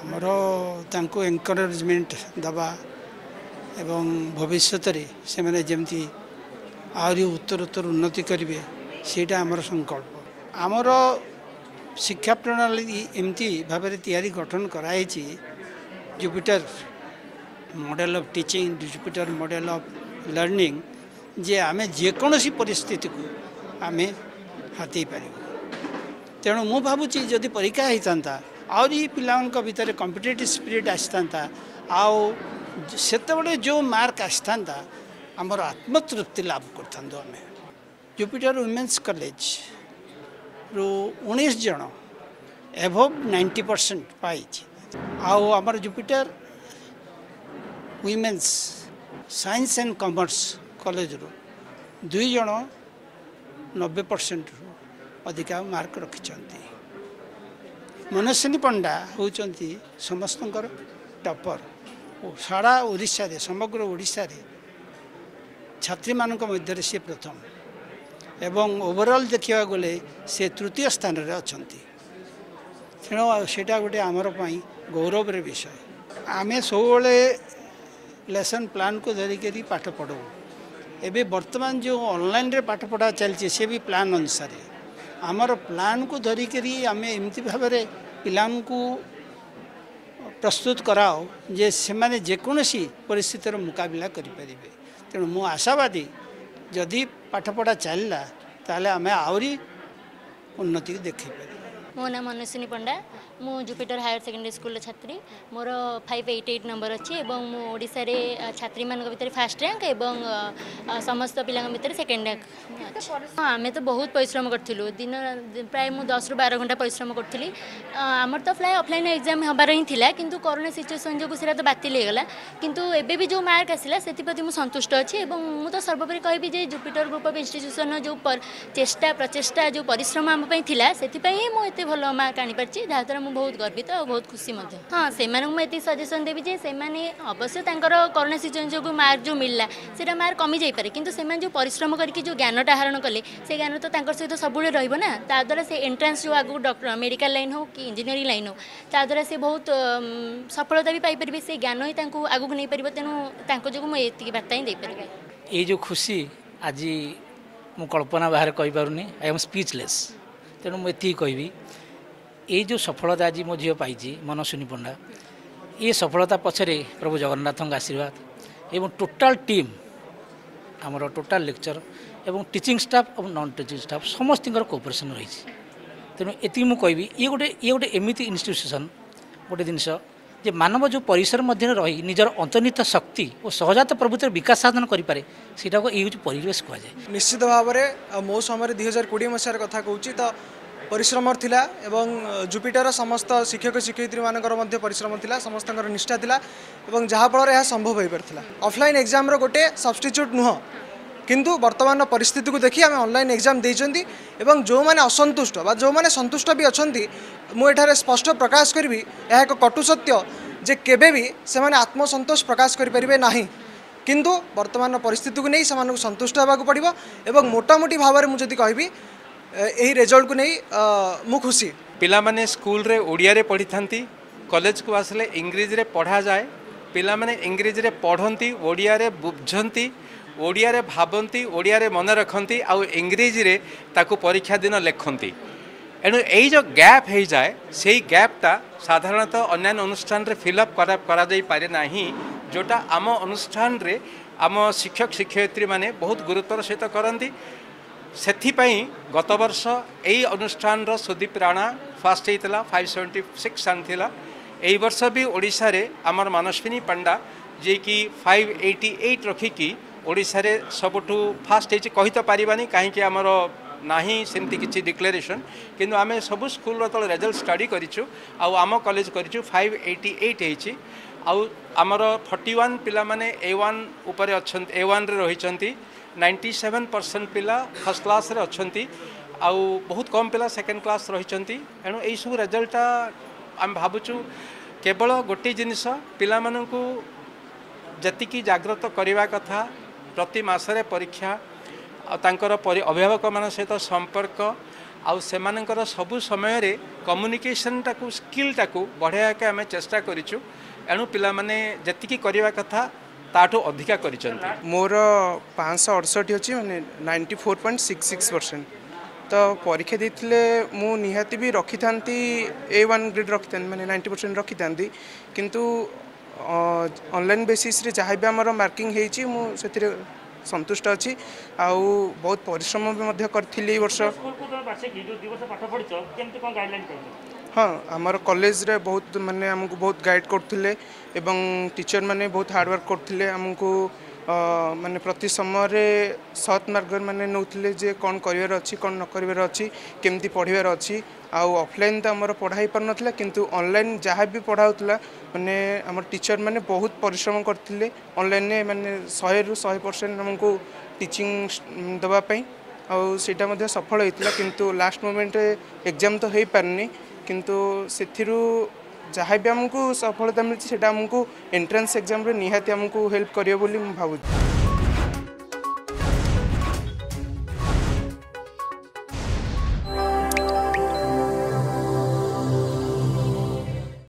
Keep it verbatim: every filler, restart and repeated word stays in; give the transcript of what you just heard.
आमर तांको एनकरेजमेंट दबा एवं भविष्य से मैंने जमती आहरी उत्तर उत्तर उन्नति करेंगे सेटा आमर संकल्प आमर शिक्षा प्रणाली एमती भाव तैयारी गठन कराई Jupiter model of teaching Jupiter model of learning जे आमे जेकोसी परिस्थिति को आमे हाथी पार तेणु मु भावुची जदि परीक्षा होता आहरी पिला भितर कॉम्पिटिटिव स्पिरिट आसता आउ सेतबे जो मार्क आसता आमर आत्मतृप्ति लाभ करथांदो आमे जुपिटर वुमेन्स कॉलेज रो उन्नीस जन एभव नाइंटी परसेंट पाई आउ आमर Jupiter women's science and commerce college रो दुई जन नब्बे परसेंट अधिका मार्क रखिंट मनस्विनी पंडा होती समस्त टॉपर सारा ओडिशा रे समग्र ओडिशा रे छात्री मानक मध्य से प्रथम एवं ओवरऑल देखा गले से तृतीय स्थान रे अछंती तेणु सेटा गोटे आमर पाई गौरव विषय आमे सबले लेसन प्लान को धरिकी पाठ पढ़ू एबे वर्तमान जो ऑनलाइन रे पाठ पढ़ा चलती से भी प्लान अनुसार आमर प्लान को धरिकी आम एमती भाव पिला प्रस्तुत कराओ जे से माने जेकोसी परिस्थितिर मुकाबला करें तेणु मु आशावादी जदि पाठपढ़ा चलला ताले आमे आहरी उन्नति देखी पारे। मो नाम मनस्विनी पंडा मु जुपिटर हायर सेकेंडरी स्कूल छात्री मोर फाइव एट एट नंबर अच्छी एवं मु ओडिशा रे छात्री मान भितर फास्ट रैंक एवं समस्त पिला भितर सेकेंड रैंक हाँ आम तो बहुत परिश्रम करूँ दिन प्राय मु दस रु बारह घंटा परिश्रम करी आमर तो फ्लाय ऑफलाइन एग्जाम हबार ही थिला किंतु कोरोना सिचुएसन जो से तो बातिल होगला किंतु एबे भी जो मार्क आसला से प्रति मु संतुष्ट अच्छी एवं मु तो सर्वोपरि कहबी जे जुपिटर ग्रुप ऑफ इंस्टीट्यूशन जो चेष्टा प्रचेष्टा जो परिश्रम आम थिला से मु एते भल मार्क आनी पारछि जहाँद्वारा मु बहुत गर्वित और बहुत खुशी मध्य हाँ से मुझे सजेसन देवी जे से अवश्य कोरोना सिचुएसन जो मार्क जो मिलला से मार्क कमी जापे कि जो परिश्रम करके जो ज्ञानटा आहरण कले से ज्ञान तो सहित सब रहा ताद्वारा से एंट्रांस जो आगू डॉक्टर मेडिकल लाइन हो कि इंजीनियरिंग लाइन हो ताद्वारा से बहुत सफलता भी पाइपर से ज्ञान ही आगू नहीं पार तेणु जो मुझे बार्ता ही देपारे ये जो खुशी आज मु कल्पना बाहर कहीपरूनी आई एम स्पीचलेस तेणु मुझे कहबी ये जो सफलता आज मो झील पाई मनस्विनी पंडा ये सफलता पछरे प्रभु जगन्नाथ आशीर्वाद एवं टोटाल टीम आमर टोटाल लेक्चर एवं टीचिंग स्टाफ और नॉन टीचिंग स्टाफ समस्त कोऑपरेशन रही तेणु ये मुझे कहबी ये गोटे ये गोटे एमती इन्स्टिट्यूशन गोटे जिनस जे मानव जो परिसर मध्य रही निजर अंतर्निहित शक्ति और सहजात प्रभुत्व विकास साधन करें सीटा को ये परिवेश कहुए निश्चित भाव में मो समय दुई हजार कोड़े मसीहार कथा कहूँ तो परिश्रम थिला एवं जुपिटर समस्त शिक्षक शिक्षयित्री मानकर मध्य परिश्रम थिला समस्त निष्ठा थिला एवं जहाँफल यह संभव हो पारथिला ऑफलाइन एग्जाम रो गोटे सब्स्टिट्यूट नुह किंतु वर्तमान परिस्थिति को देखी आम ऑनलाइन एग्जाम देइचंती एवं जो माने असंतुष्ट बा जो माने संतुष्ट भी अछंती मु एठारे स्पष्ट प्रकाश करबी यह एक कटु सत्य जे केबे भी से माने आत्मसंतोष प्रकाश करि परिबे नाही किंतु वर्तमान परिस्थिति को नहीं से संतुष्ट होगा पड़ो एवं मोटामोटी भाव में मुझे कहबी यही रिजल्ट को नहीं मु खुशी पिला माने स्कूल रे ओडिया रे पढ़ी थांती कॉलेज को आसले इंग्रेजी रे पढ़ा जाए पिला माने इंग्रेजी रे पढ़ंती ओडिया रे बुझंती ओडिया रे भाबंती ओडिया रे मन रखंती आउ इंग्रेजी रे ताकू परीक्षा दिन लेखंती एणु यही जो गैप हो जाए से गैपटा साधारणतः अन्य अनुष्ठान रे फिलअप करा करा जाई पारे नाही जोटा आम अनुष्ठान रे आम शिक्षक शिक्षयित्री माने बहुत गुरुत्वर सहित करती सेथिपाई गत वर्ष यही अनुष्ठान सुदीप राणा फास्ट होता फाइव सेवेन्टी सिक्स आनीला यही वर्ष भी ओडिशा रे आमर मनस्विनी पंडा जे कि फाइव एटी एट रखिकी ओडिशा रे सबुठु फास्ट होती कही तो पारिबानी कहीं आमर नाही सेमती किसी डिक्लेरेशन किंतु आमे सब स्कूल तले रिजल्ट स्टडी करिछु आउ आम कॉलेज करिछु फाइव एटी एट होती आउ आमर फोर्टी वन पिला माने ए वन उपरे अछंती ए वन रे रहिचंती नाइंटी सेवन परसेंट पिला फर्स्ट क्लास रे अछंती आउ बहुत कम पिला सेकेंड क्लास रहिचंती एणु एई सब रिजल्ट आम भाबुछु केवल गोटे जिनिस पिला माननकु जतिकी जागृत करवा कथा प्रति मासरे परीक्षा तांकर अभिभावक मान सहित संपर्क आउ सेमानଙ୍କର ସବୁ ସମୟରେ କମ୍ୟୁନିକେସନଟାକୁ ସ୍କିଲ୍ଟାକୁ ବଢ଼ାଇବାକୁ ଆମେ ଚେଷ୍ଟା କରିଛୁ ଏଣୁ ପିଲାମାନେ ଯେତିକି କରିବା କଥା ताठू अधिका करिसंती मोर पाँच अड़सठ अच्छी माने ninety four point six six percent तो परीक्षा देते मु निहाती भी रखी था ए वन ग्रेड रखी था माने नाइंटी परसेंट रखी था किंतु ऑनलाइन बेसिस रे जहाँ भी आमर मार्किंग होती मुझे संतुष्ट अच्छी आउ बहुत परिश्रम भी करी वर्ष हाँ आमर कॉलेज रे बहुत माने हमको बहुत गाइड करते एवं टीचर माने बहुत हार्डवर्क करते आमको माने प्रति समय सत मार्ग माने नौले जे कौन कर अच्छी कौन न कर अच्छी केमती पढ़ार अच्छी आउ ऑफलाइन तो आमर पढ़ाई पार नाला किंतु ऑनलाइन जहाँ भी पढ़ाऊला माने आमर टीचर माने बहुत परिश्रम करते ऑनलाइन माने सौ रु सौ परसेंट हमको टीचिंग दवापाई आउ सेटा मध्य सफल होता किंतु लास्ट मोमेंट एग्जाम तो हो पारनी किंतु सेथिरु जहाँ भी आमको सफलता मिलती है आमको एंट्रेंस एग्जाम रे निहाती आमको हेल्प करियो बोली भावुँ।